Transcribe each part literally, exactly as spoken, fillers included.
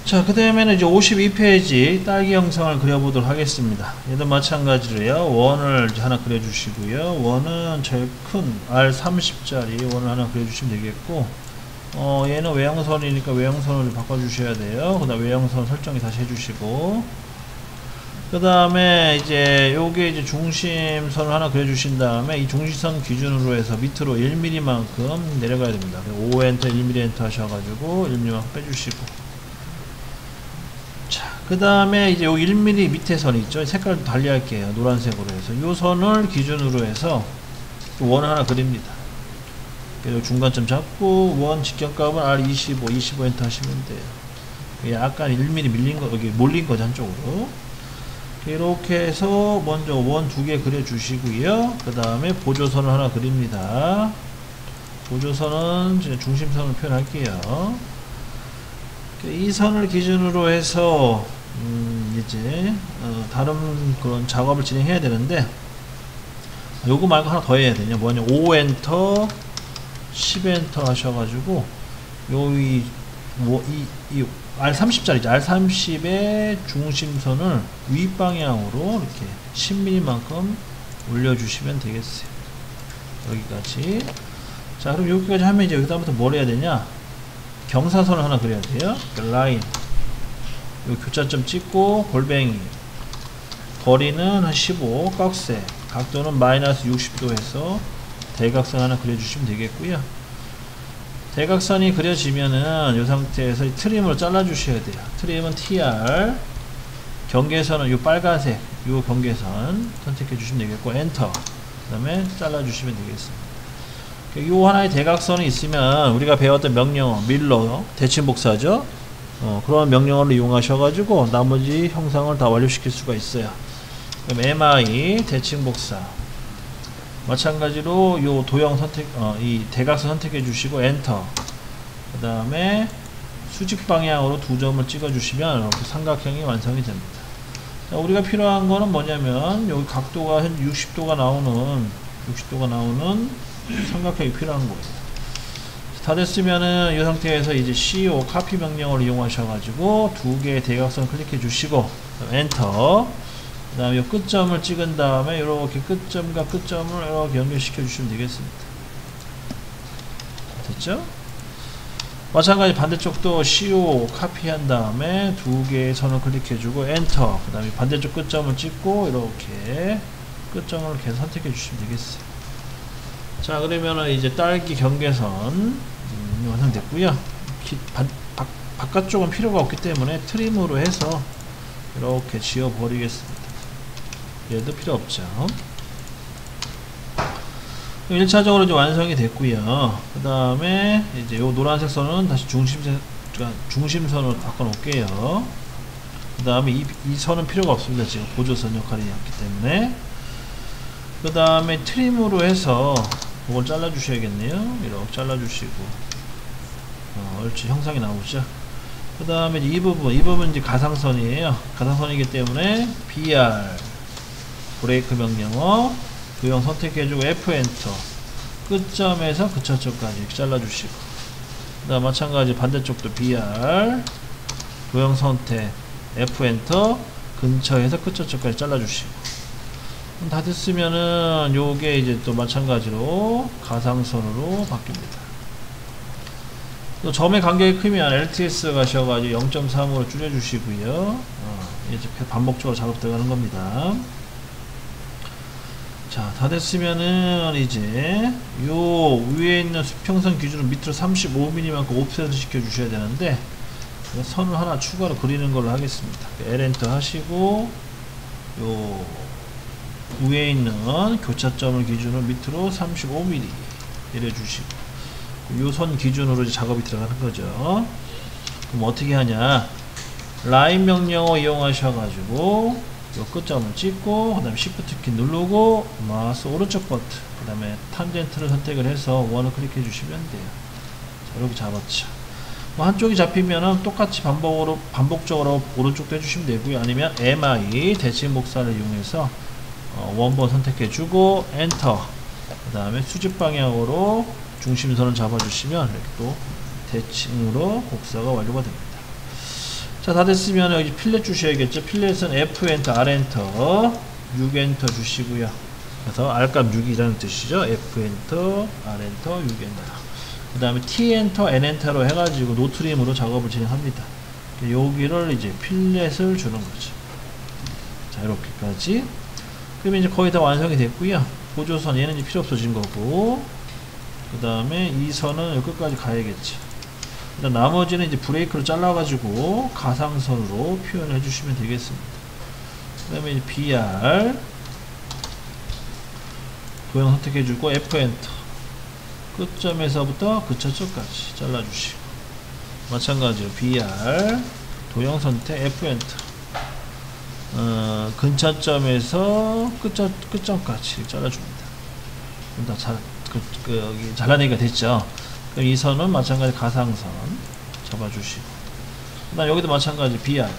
자, 그 다음에는 이제 오십이 페이지 딸기 형상을 그려보도록 하겠습니다. 얘도 마찬가지로요. 원을 하나 그려주시고요. 원은 제일 큰 알 삼십짜리 원을 하나 그려주시면 되겠고, 어, 얘는 외형선이니까 외형선으로 바꿔주셔야 돼요. 그 다음 외형선 설정이 다시 해주시고, 그 다음에 이제 요게 이제 중심선을 하나 그려주신 다음에 이 중심선 기준으로 해서 밑으로 일 밀리미터만큼 내려가야 됩니다. 오 엔터, 일 밀리미터 엔터 하셔가지고 일 밀리미터만큼 빼주시고, 자, 그 다음에 이제 요 일 밀리미터 밑에 선이 있죠. 색깔도 달리 할게요. 노란색으로 해서 요 선을 기준으로 해서 원 하나 그립니다. 그리고 중간점 잡고 원 직경값은 알 이십오, 이십오 엔터 하시면 돼요. 약간 일 밀리미터 밀린 거, 여기 몰린 거죠, 한쪽으로. 이렇게 해서 먼저 원 두 개 그려 주시고요. 그 다음에 보조선을 하나 그립니다. 보조선은 중심선을 표현할게요. 이 선을 기준으로 해서 음 이제 어 다른 그런 작업을 진행해야 되는데, 요거 말고 하나 더 해야 되냐, 뭐냐, 오 엔터, 십 엔터 하셔가지고 요이 뭐 이 이 알 삼십짜리죠. 알 삼십의 중심선을 윗방향으로 이렇게 십 밀리미터만큼 올려주시면 되겠어요. 여기까지. 자, 그럼 여기까지 하면 이제 여기다부터 뭘 해야 되냐, 경사선을 하나 그려야 돼요. 라인, 요 교차점 찍고 골뱅이, 거리는 한 십오, 꺽쇠, 각도는 마이너스 육십 도 해서 대각선 하나 그려주시면 되겠고요. 대각선이 그려지면은 이 상태에서 이 트림을 잘라 주셔야 돼요. 트림은 티알, 경계선은 요 빨간색 요 경계선 선택해 주시면 되겠고, 엔터, 그 다음에 잘라 주시면 되겠습니다. 요 하나의 대각선이 있으면 우리가 배웠던 명령어, 밀러, 대칭복사죠. 어, 그런 명령어를 이용하셔가지고 나머지 형상을 다 완료시킬 수가 있어요. 그럼 엠아이 대칭복사, 마찬가지로 요 도형 선택, 어, 이 대각선 선택해 주시고 엔터, 그 다음에 수직 방향으로 두 점을 찍어 주시면 이렇게 삼각형이 완성이 됩니다. 자, 우리가 필요한 거는 뭐냐면 여기 각도가 한 육십 도가 나오는 육십 도가 나오는 삼각형이 필요한 거예요. 다 됐으면은 이 상태에서 이제 씨오 카피 명령을 이용하셔가지고 두 개의 대각선 클릭해 주시고 엔터, 그 다음에 이 끝점을 찍은 다음에 이렇게 끝점과 끝점을 이렇게 연결시켜 주시면 되겠습니다. 됐죠? 마찬가지 반대쪽도 씨오 카피한 다음에 두 개의 선을 클릭해 주고 엔터, 그 다음에 반대쪽 끝점을 찍고 이렇게 끝점을 계속 선택해 주시면 되겠어요. 자, 그러면은 이제 딸기 경계선 음, 완성됐고요. 바깥쪽은 필요가 없기 때문에 트림으로 해서 이렇게 지워 버리겠습니다. 얘도 필요 없죠. 일 차적으로 이제 완성이 됐고요. 그 다음에 이제 요 노란색 선은 다시 중심선, 중심선으로 바꿔 놓을게요. 그 다음에 이, 이 선은 필요가 없습니다. 지금 보조선 역할이 없기 때문에. 그 다음에 트림으로 해서 이걸 잘라 주셔야겠네요. 이렇게 잘라 주시고, 어, 옳지, 형상이 나오죠. 그 다음에 이 부분, 이 부분 이제 가상선이에요. 가상선이기 때문에 비알 브레이크 명령어 도형 선택해주고 에프 엔터, 끝점에서 그차점까지 이렇게 잘라주시고, 그 다음 마찬가지 반대쪽도 비알 도형 선택 에프 엔터, 근처에서 끝점까지 잘라주시고, 다 됐으면은 요게 이제 또 마찬가지로 가상선으로 바뀝니다. 또 점의 간격이 크면 엘티에스 가셔가지고 영 점 삼으로 줄여주시고요. 어, 이제 반복적으로 작업 들어가는 겁니다. 자, 다 됐으면은 이제 요 위에 있는 수평선 기준으로 밑으로 삼십오 밀리미터만큼 옵셋을 시켜 주셔야 되는데, 선을 하나 추가로 그리는 걸로 하겠습니다. 엘 엔터 하시고 요 위에 있는 교차점을 기준으로 밑으로 삼십오 밀리미터 내려주시고, 요 선 기준으로 이제 작업이 들어가는 거죠. 그럼 어떻게 하냐, 라인 명령어 이용하셔가지고 요 끝점을 찍고, 그 다음에 시프트 키 누르고 마우스 오른쪽 버튼, 그 다음에 탄젠트를 선택을 해서 원을 클릭해 주시면 돼요. 자, 이렇게 잡았죠. 뭐 한쪽이 잡히면은 똑같이 반복으로 반복적으로 오른쪽도 해주시면 되고요. 아니면 엠아이 대칭복사를 이용해서 어, 원본 선택해 주고 엔터, 그 다음에 수직 방향으로 중심선을 잡아주시면 이렇게 또 대칭으로 복사가 완료가 됩니다. 자, 다 됐으면 여기 필렛 주셔야겠죠. 필렛은 F 엔터, R 엔터, 육 엔터 주시고요. 그래서 R값 육이라는 뜻이죠. F 엔터, R 엔터, 육 엔터. 그 다음에 T 엔터, N 엔터로 해가지고 노트림으로 작업을 진행합니다. 여기를 이제 필렛을 주는 거죠. 자, 이렇게까지. 그러면 이제 거의 다 완성이 됐고요. 보조선 얘는 이제 필요 없어진 거고, 그 다음에 이 선은 여기 끝까지 가야겠죠. 일단 나머지는 이제 브레이크를 잘라가지고 가상선으로 표현을 해주시면 되겠습니다. 그 다음에 이제 비알 도형 선택해주고 F 엔터, 끝점에서부터 그차점까지 잘라주시고, 마찬가지로 비알 도형 선택 F 엔터, 어, 근차점에서 끝점, 끝점까지 잘라줍니다. 다 잘, 그, 그, 여기 잘라내기가 됐죠. 그럼 이 선은 마찬가지 가상선 잡아주시고, 그 다음 여기도 마찬가지 비알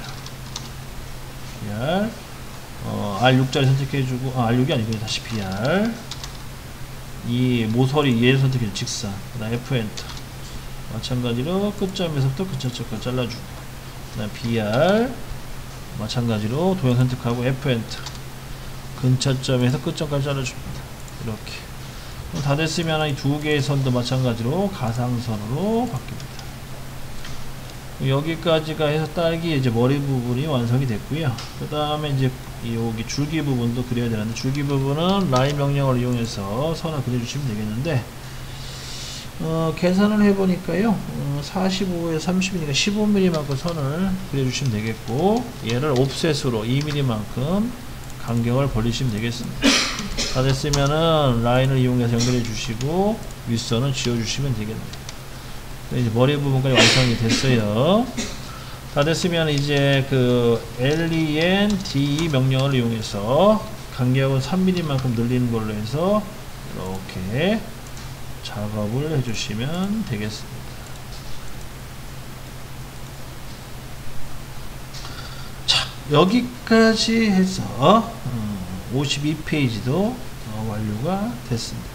비알 어, 알 육 자리 선택해주고, 아, 알 육이 아니고 다시 비알, 이 모서리 얘를 선택해주고 직선, 그 다음 F 엔터, 마찬가지로 끝점에서부터 끝점까지 잘라주고, 그 다음 비알 마찬가지로 도형 선택하고 F 엔터, 근차점에서 끝점까지 잘라줍니다. 이렇게 다 됐으면 이 두 개의 선도 마찬가지로 가상선으로 바뀝니다. 여기까지가 해서 딸기 이제 머리 부분이 완성이 됐고요. 그 다음에 이제 여기 줄기 부분도 그려야 되는데, 줄기 부분은 라인 명령을 이용해서 선을 그려주시면 되겠는데, 어, 계산을 해보니까요, 어, 사십오에서 삼십이니까 십오 밀리미터만큼 선을 그려주시면 되겠고, 얘를 옵셋으로 이 밀리미터만큼 간격을 벌리시면 되겠습니다. 다 됐으면은 라인을 이용해서 연결해 주시고 윗선은 지워 주시면 되겠네요. 이제 머리 부분까지 완성이 됐어요. 다 됐으면 이제 그 len de 명령을 이용해서 간격은 삼 밀리미터만큼 늘리는 걸로 해서 이렇게 작업을 해주시면 되겠습니다. 자, 여기까지 해서 오십이 페이지도 완료가 됐습니다.